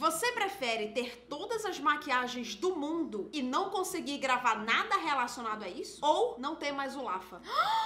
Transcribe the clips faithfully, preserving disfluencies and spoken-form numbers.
Você prefere ter todas as maquiagens do mundo e não conseguir gravar nada relacionado a isso? Ou não ter mais o Lafa?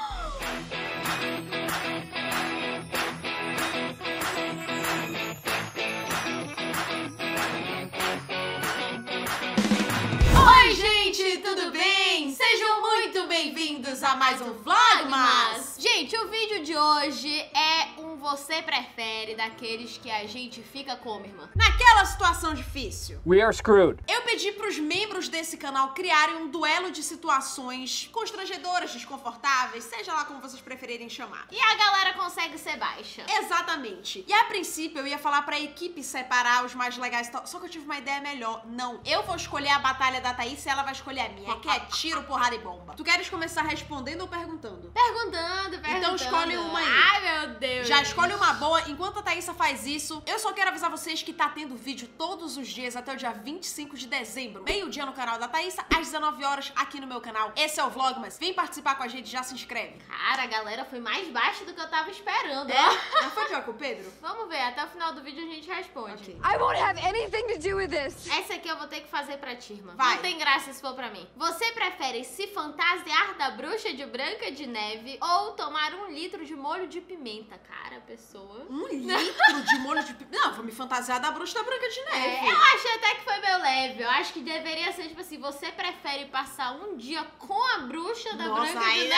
Oi, gente, tudo bem? Sejam muito bem-vindos a mais um Vlogmas! Gente, o vídeo de hoje é um você prefere daqueles que a gente fica como, irmã? Naquela situação difícil. We are screwed. Eu pedi pros membros desse canal criarem um duelo de situações constrangedoras, desconfortáveis, seja lá como vocês preferirem chamar. E a galera consegue ser baixa. Exatamente. E a princípio eu ia falar pra equipe separar os mais legais e tal, só que eu tive uma ideia melhor. Não, eu vou escolher a batalha da Thaís e ela vai escolher a minha, que é tiro, porrada e bomba. Tu queres começar respondendo ou perguntando? Perguntando, perguntando. Então escolhe uma aí. Ai, meu Deus. Já escolhe uma boa. Enquanto a Thaísa faz isso, eu só quero avisar vocês que tá tendo vídeo todos os dias até o dia vinte e cinco de dezembro. Meio-dia no canal da Thaísa, às dezenove horas aqui no meu canal. Esse é o Vlogmas. Vem participar com a gente, já se inscreve. Cara, a galera foi mais baixa do que eu tava esperando. É? Ó. Não foi pior que o Pedro? Vamos ver, até o final do vídeo a gente responde. Okay. I won't have anything to do with this. Essa aqui eu vou ter que fazer pra ti, irmã. Vai. Não tem graça se for pra mim. Você prefere se fantasiar da bruxa de Branca de Neve ou tomar um litro de molho de pimenta? Cara, pessoa... Um litro de molho de pimenta? Não, vou me fantasiar da bruxa da Branca de Neve. É, eu achei até que foi meu leve. Eu acho que deveria ser, tipo assim, você prefere passar um dia com a bruxa da Nossa, Branca aí, de né?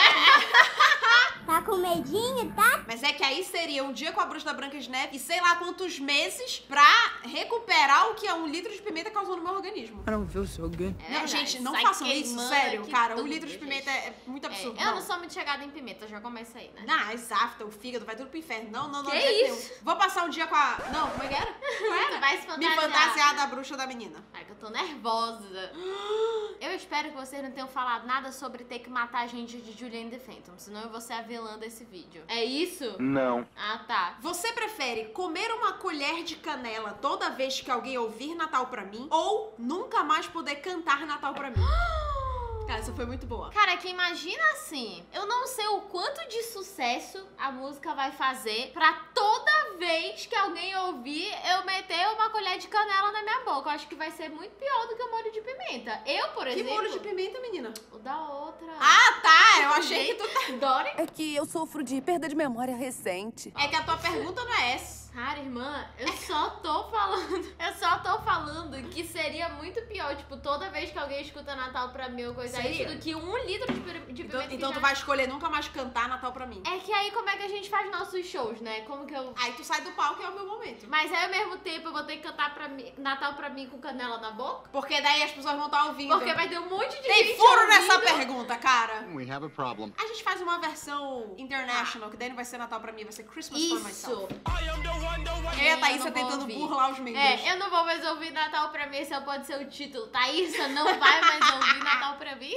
Neve. Tá com medinho, tá? Mas é que aí seria um dia com a bruxa da Branca de Neve e sei lá quantos meses pra recuperar o que é um litro de pimenta causou no meu organismo. I don't feel so good. É Não, verdade, gente, não sai façam isso, queimando sério, aqui cara. Um tudo, litro de pimenta gente. é muito É, absurdo. eu não sou muito chegada em pimenta, já começa aí, né? Não, exato, o fígado vai tudo pro inferno. Não, não, não. Que de jeito isso? nenhum. Vou passar um dia com a... Não, como é que era? Tu vai se Me fantasiar. fantasiar da bruxa da menina. Ai, que eu tô nervosa. Eu espero que vocês não tenham falado nada sobre ter que matar a gente de Julianne the Phantom, senão eu vou ser a vilã desse vídeo. É isso? Não. Ah, tá. Você prefere comer uma colher de canela toda vez que alguém ouvir Natal pra mim ou nunca mais poder cantar Natal pra mim? Cara, essa foi muito boa. Cara, que imagina assim, eu não sei o quanto de sucesso a música vai fazer pra toda vez que alguém ouvir eu meter uma colher de canela na minha boca. Eu acho que vai ser muito pior do que o molho de pimenta. Eu, por Que exemplo... molho de pimenta, menina? O da outra. Ah, tá! Eu achei que tu tá... Dory? É que eu sofro de perda de memória recente. É que a tua pergunta não é essa. Cara, irmã, eu só tô falando, eu só tô falando que seria muito pior, tipo, toda vez que alguém escuta Natal pra mim ou coisa Seria? isso, do que um litro de, pir- de Então, pimenta. então que tu já- vai escolher nunca mais cantar Natal pra mim. É que aí como é que a gente faz nossos shows, né? Como que eu... Aí tu sai do palco, é o meu momento. Mas aí ao mesmo tempo eu vou ter que cantar pra mim, Natal pra mim com canela na boca? Porque daí as pessoas vão estar ouvindo. Porque vai ter um monte de Tem gente furo ouvindo. nessa pergunta, cara. We have a problem. A gente faz uma versão international, que daí não vai ser Natal pra mim, vai ser Christmas for myself. Isso. Eu e a Eu Thaísa não vou tentando ouvir. burlar os membros. É, eu não vou mais ouvir Natal pra mim, esse pode ser o título. Thaísa não vai mais ouvir Natal pra mim.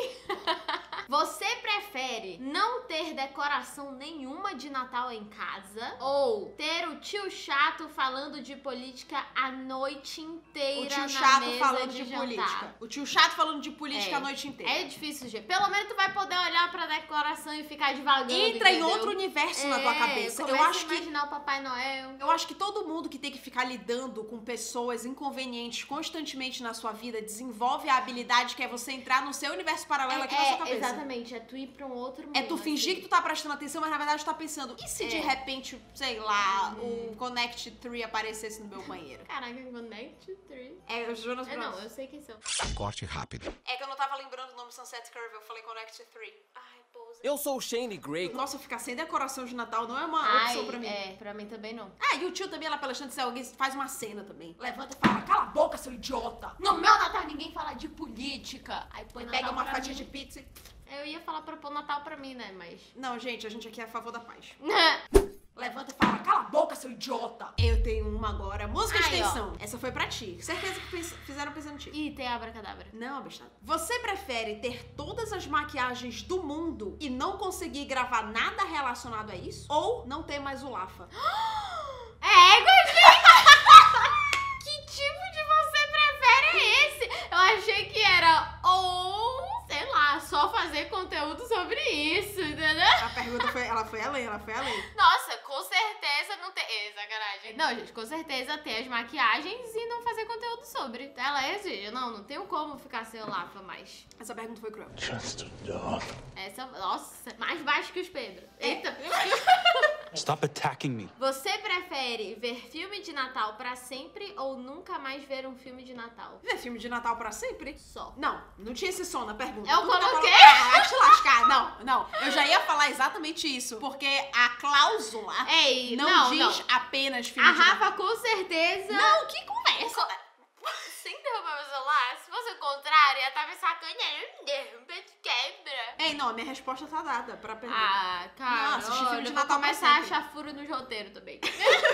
Você prefere não ter decoração nenhuma de Natal em casa ou ter o tio chato falando de política a noite inteira O tio na chato mesa falando de, de, jantar? política. O tio chato falando de política É. a noite inteira. É difícil, gente. Pelo menos tu vai poder olhar pra decoração e ficar devagando, Entra em entendeu? outro universo na tua É, cabeça. Eu começa acho a que imaginar o Papai Noel. Eu acho que todo mundo que tem que ficar lidando com pessoas inconvenientes constantemente na sua vida desenvolve a habilidade que é você entrar no seu universo paralelo aqui na sua É, cabeça. exatamente. É tu ir pra um outro mundo. É tu fingir que tu tá prestando atenção, mas na verdade tu tá pensando, e se de É. repente, sei lá, um Connect três aparecesse no meu banheiro? Caraca, Connect três. É, o Jonas É, Brothers. não, eu sei quem são. Corte rápido. É que eu não tava lembrando o nome Sunset Curve, eu falei Connect três. Ai, pousa. Eu sou o Shane Grey. Nossa, ficar sem decoração de Natal não é uma Ai, opção pra mim. é, pra mim também não. Ah, e o tio também lá pela chance, se alguém faz uma cena também. Levanta e fala, cala a boca, seu idiota! No meu Natal ninguém fala de política. Aí põe Pega Natal uma pra fatia mim. de pizza e... Eu ia falar pra pôr Natal pra mim, né, mas... Não, gente, a gente aqui é a favor da paz. Levanta e fala, cala a boca, seu idiota! Eu tenho uma agora, música de Aí, ó. tensão. Essa foi pra ti. Certeza que pens- fizeram pensando em ti. Ih, tem abracadabra. Não, abestado. Você prefere ter todas as maquiagens do mundo e não conseguir gravar nada relacionado a isso? Ou não ter mais o Lafa? É, gostei! Que tipo de você prefere é esse? Eu achei que era ou, sei lá, só fazer conteúdo sobre isso, entendeu? A pergunta foi, ela foi além, ela foi além. Nossa, com certeza não tem... É, sacanagem. Não, gente, com certeza ter as maquiagens e não fazer conteúdo sobre. Ela exige. Não, não tenho como ficar sem Olafa mais. Essa pergunta foi cruel. Just a dog. Essa, nossa, mais baixo que os Pedro. Eita. Stop attacking me. Você prefere ver filme de Natal pra sempre ou nunca mais ver um filme de Natal? Ver filme de Natal pra sempre? Só. Não, não tinha esse som na pergunta. Eu Tudo que coloquei. Ah, vai te lascar. Não, não. Eu já ia falar exatamente isso. Porque a cláusula Ei, não, não, diz não. A apenas filme de Natal. Rafa com certeza... Não, que conversa. Sem derrubar meu celular, se fosse o contrário, ia estar me sacaneando. Derruba, quebra. Ei, não, a minha resposta tá dada pra pergunta. Ah, cara, Não, assistir filme olha, de eu vou Natal pra começar a sempre. achar furo no roteiro também.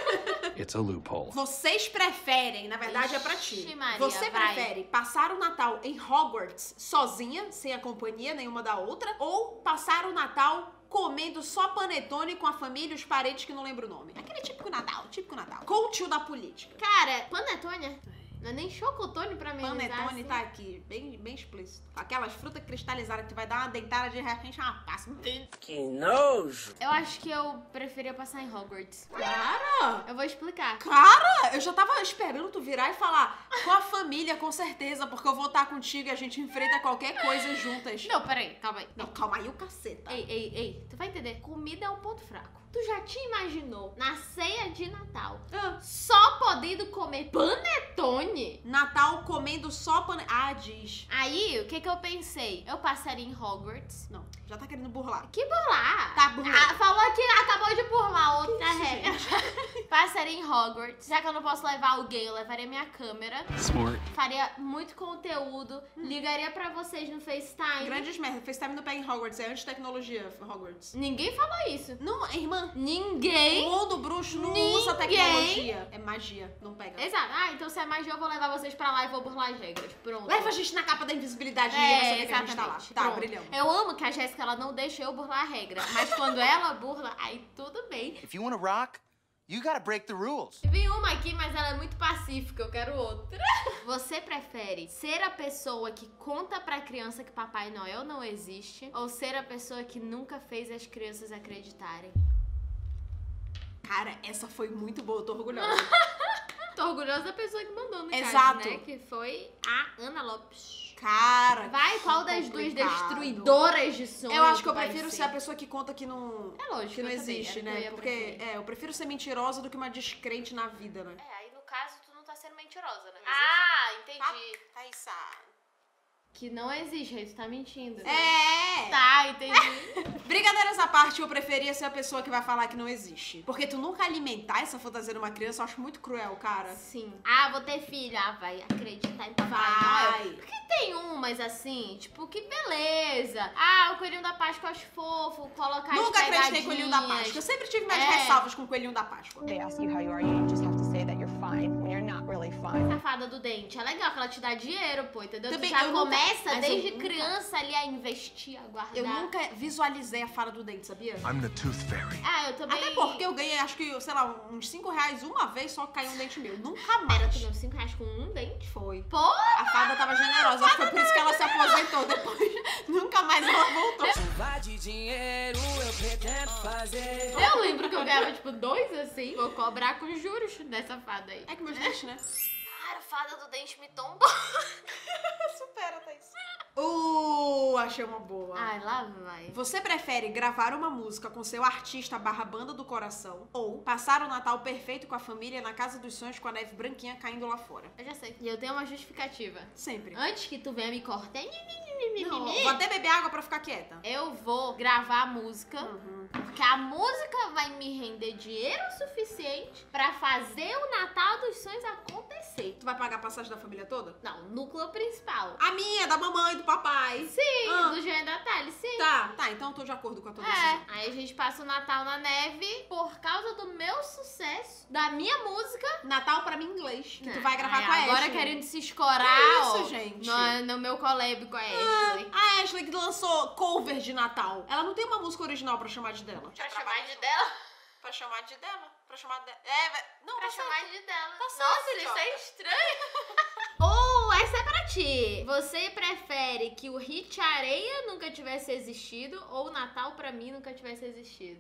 It's a loophole. Vocês preferem, na verdade é pra ti. Ixi, Maria, Você vai. prefere passar o Natal em Hogwarts sozinha, sem a companhia nenhuma da outra, ou passar o Natal comendo só panetone com a família e os parentes que não lembro o nome? Aquele típico Natal, típico Natal. Com o tio da política. Cara, panetone? Não é nem chocotone pra mim. Panetone tá aqui, bem, bem explícito. Aquelas frutas cristalizadas que tu vai dar uma deitada de repente, uma passa. Que nojo! Eu acho que eu preferia passar em Hogwarts. Cara! Eu vou explicar. Cara, eu já tava esperando tu virar e falar com a família, com certeza, porque eu vou estar contigo e a gente enfrenta qualquer coisa juntas. Não, peraí, calma aí. Não, calma aí o caceta. Ei, ei, ei, tu vai entender. Comida é um ponto fraco. Tu já te imaginou na ceia de Natal Ah, só podendo comer panetone? Natal comendo só pane... Ah, diz. Aí, o que que eu pensei? Eu passaria em Hogwarts. Não, já tá querendo burlar. Que burlar? Tá burlando. Ah, falou que acabou de burlar outra isso, regra. Passaria em Hogwarts. Já que eu não posso levar alguém, eu levaria minha câmera. Smart. Faria muito conteúdo. Ligaria pra vocês no FaceTime. Grandes merda. FaceTime não pega em Hogwarts, é anti-tecnologia Hogwarts. Ninguém falou isso. Não, irmã. O Ninguém. mundo bruxo não Ninguém. usa tecnologia. É magia, não pega. Exato. Ah, então se é magia, eu vou levar vocês pra lá e vou burlar as regras. Pronto. Leva a gente na capa da invisibilidade, ninguém vai É, saber que a gente tá lá. exatamente. Tá, Pronto. brilhando. Eu amo que a Jéssica, ela não deixa eu burlar a regra. Mas quando ela burla, aí tudo bem. If you want to rock, you gotta break the rules. Vi uma aqui, mas ela é muito pacífica, eu quero outra. Você prefere ser a pessoa que conta pra criança que Papai Noel não existe ou ser a pessoa que nunca fez as crianças acreditarem? Cara, essa foi muito boa, eu tô orgulhosa. Tô orgulhosa da pessoa que mandou no Exato. caso, né? Que foi a Ana Lopes. Cara, Vai, qual que das duas complicado. destruidoras de sonhos? Eu acho que eu vai prefiro ser a pessoa que conta que não... É lógico, que não eu também, existe, era o que eu né? ia Porque, preferir. é, eu prefiro ser mentirosa do que uma descrente na vida, né? É, aí no caso tu não tá sendo mentirosa, né? Ah, entendi. Thaísa. Que não existe, aí tu tá mentindo. É! Tá, entendi. Brincadeiras à parte, eu preferia ser a pessoa que vai falar que não existe. Porque tu nunca alimentar essa fantasia numa criança, eu acho muito cruel, cara. Sim. Ah, vou ter filho. Ah, vai acreditar em Papai Vai. Noel. Porque tem umas assim, tipo, que beleza. Ah, o coelhinho da Páscoa eu acho fofo, colocar Nunca as acreditei em coelhinho da pegadinhas. Páscoa. Eu sempre tive minhas É. ressalvas com o coelhinho da Páscoa. They ask you how you are, you just have to say that you're fine when you're not really fine. A fada do dente. É legal que ela te dá dinheiro, pô, entendeu? Também, tu já eu nunca- começa mas eu desde nunca- criança ali a investir, a guardar. Eu nunca visualizei a fada do dente, sabia? I'm the tooth fairy. Ah, eu também. Até porque eu ganhei, acho que, sei lá, uns cinco reais uma vez, só caiu um dente meu. Nunca Era, mais. tu deu cinco reais com um dente? Foi. Pô! A fada tava generosa, acho que foi por isso que ela se aposentou depois. Nunca mais ela voltou. Chuva de dinheiro eu pretendo fazer. Eu lembro que eu ganhava, tipo, dois assim. Vou cobrar com juros dessa fada aí. É que meus dentes, né? Cara, a fada do dente me tombou. Supera, Thaís. Uh, achei uma boa. Ai, lá vai. Você prefere gravar uma música com seu artista barra banda do coração ou passar o Natal perfeito com a família na casa dos sonhos com a neve branquinha caindo lá fora? Eu já sei. E eu tenho uma justificativa. Sempre. Antes que tu venha me cortar, Não, vou até beber água pra ficar quieta. eu vou gravar a música, Uhum. porque a música vai me render dinheiro o suficiente pra fazer o Natal dos sonhos acontecer. Tu vai pagar a passagem da família toda? Não, núcleo principal. A minha, da mamãe, do papai. Sim, Ah. do Jean e da Thali, sim. Tá, tá, então eu tô de acordo com a tua decisão. É, aí a gente passa o Natal na neve por causa do meu sucesso, da minha música. Natal pra mim em inglês, que tu Não, vai gravar ai, com a Agora Ashley. querendo se escorar, Que isso, ó, gente? No, no meu collab com a Ashley. A Ashley que lançou cover de Natal. Ela não tem uma música original pra chamar de dela. Pra chamar de dela? Pra chamar de dela? Pra chamar de... É, vai... Não, Pra tá chamar certo. de dela. Tá certo, Nossa, isso idiota. é estranho. Ou essa é pra ti. Você prefere que o Hit Areia nunca tivesse existido ou o Natal pra mim nunca tivesse existido?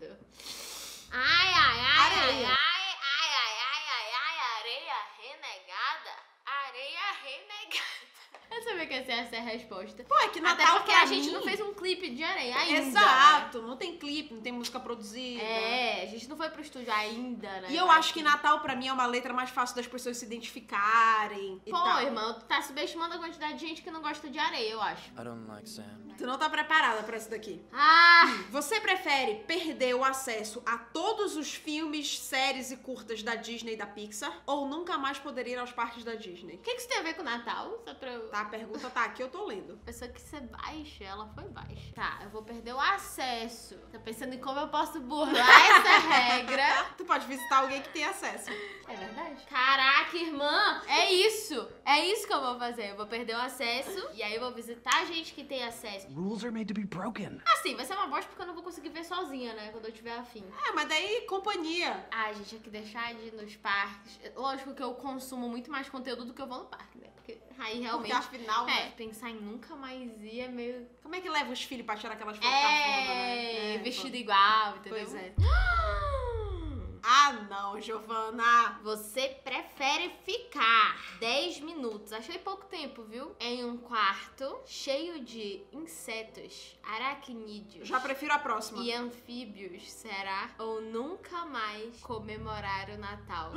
Ai, ai, ai, Areia. ai, ai, ai, ai, ai, ai, ai, areia renegada. Areia renegada. Eu sabia que essa ia ser a resposta. Pô, é que Natal Até porque pra a gente mim- não fez um clipe de areia ainda. Exato, não tem clipe, não tem música produzida. É, a gente não foi pro estúdio ainda, né? E eu acho que Natal pra mim é uma letra mais fácil das pessoas se identificarem e Pô, tal. irmão, tu tá subestimando a quantidade de gente que não gosta de areia, eu acho. I don't like sand. Tu não tá preparada pra isso daqui. Ah! Você prefere perder o acesso a todos os filmes, séries e curtas da Disney e da Pixar ou nunca mais poder ir aos parques da Disney? O que, que isso tem a ver com o Natal? Só pra eu... Tá, a pergunta tá aqui, eu tô lendo. A pessoa que ser baixa, ela foi baixa. Tá, eu vou perder o acesso. Tô pensando em como eu posso burlar essa regra. Tu pode visitar alguém que tem acesso. É verdade? Caraca, irmã! É isso! É isso que eu vou fazer. Eu vou perder o acesso e aí eu vou visitar gente que tem acesso. Rules are made to be broken. Assim, vai ser uma bosta porque eu não vou conseguir ver sozinha, né? Quando eu tiver afim. É, mas daí companhia. Ah, gente, é que deixar de ir nos parques. Lógico que eu consumo muito mais conteúdo do que eu vou no parque, né? Porque aí realmente. Porque afinal, É, né? pensar em nunca mais ir é meio. Como é que leva os filhos pra tirar aquelas fotos É, cafona, né? É, vestido pô. igual, entendeu? Pois é. Ah, não, Giovana. Você prefere ficar dez minutos, achei pouco tempo, viu? Em um quarto cheio de insetos, aracnídeos Já prefiro a próxima. e anfíbios, será? Ou nunca mais comemorar o Natal?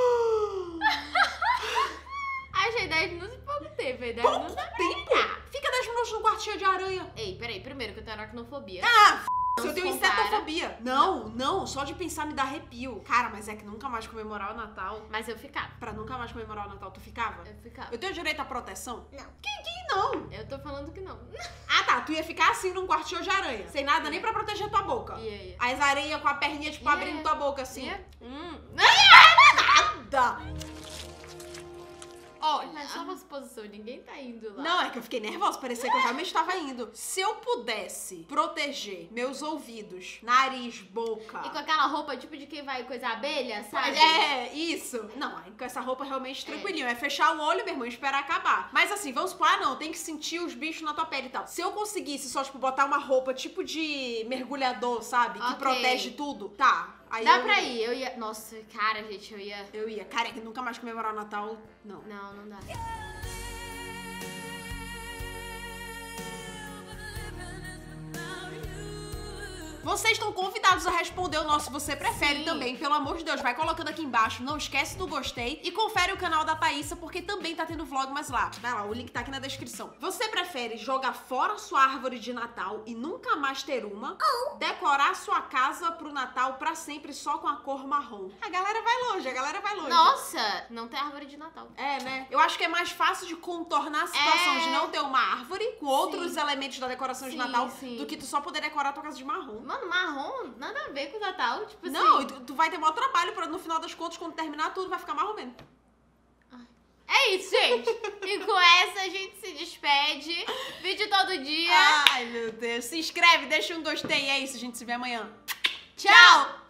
Achei dez minutos e pouco tempo, hein? dez Pouco minutos é tempo? brincar. Fica dez minutos no quarto cheio de aranha. Ei, peraí, primeiro que eu tenho aracnofobia. Ah, Não eu se tenho compara. insetofobia. Não, não, só de pensar me dá arrepio. Cara, mas é que nunca mais comemorar o Natal. Mas eu ficava. Pra nunca mais comemorar o Natal, tu ficava? Eu ficava. Eu tenho direito à proteção? Não. Quem, quem não? Eu tô falando que não. Ah, tá, tu ia ficar assim num quarto cheio de aranha. Sem nada nem pra proteger tua boca. Ia, ia. As areias com a perninha, tipo, Ia. abrindo tua boca assim. Ia. Hum. Nada. Olha, é só uma suposição, ninguém tá indo lá. Não, é que eu fiquei nervosa, parecia que eu realmente estava indo. Se eu pudesse proteger meus ouvidos, nariz, boca... E com aquela roupa tipo de quem vai coisar abelha, sabe? É, isso. Não, aí com essa roupa realmente tranquilinho. É fechar o olho, meu irmão, e esperar acabar. Mas assim, vamos supor, ah, não, tem que sentir os bichos na tua pele e tal. Se eu conseguisse só, tipo, botar uma roupa tipo de mergulhador, sabe? Que Ok. protege tudo, tá. Aí Dá eu... pra ir, eu ia... Nossa, cara, gente, eu ia... Eu ia. Cara, é que nunca mais comemorar o Natal, não. Não, não dá. Vocês estão convidados a responder o nosso Você Prefere Sim. também, pelo amor de Deus, vai colocando aqui embaixo, não esquece do gostei e confere o canal da Thaísa, porque também tá tendo vlogmas lá. Vai lá, o link tá aqui na descrição. Você prefere jogar fora sua árvore de Natal e nunca mais ter uma, ou decorar sua casa pro Natal pra sempre só com a cor marrom? A galera vai longe, a galera vai longe. Nossa, não tem árvore de Natal. É, né? Eu acho que é mais fácil de contornar a situação É. de não ter uma árvore com outros elementos da decoração de Sim, Natal sim. do que tu só poder decorar a tua casa de marrom. Mano, marrom, nada a ver com o Natal, tipo Não, assim... e tu, tu vai ter maior trabalho pra no final das contas, quando terminar tudo, vai ficar marrom mesmo. É isso, gente. E com essa a gente se despede. Vídeo todo dia. Ai, meu Deus. Se inscreve, deixa um gostei. É isso, a gente se vê amanhã. Tchau!